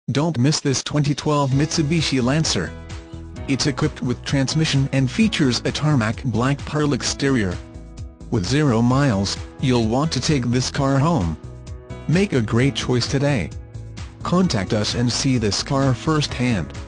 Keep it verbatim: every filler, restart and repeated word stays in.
Don't miss this twenty twelve Mitsubishi Lancer. It's equipped with transmission and features a tarmac black pearl exterior. With zero miles, you'll want to take this car home. Make a great choice today. Contact us and see this car firsthand.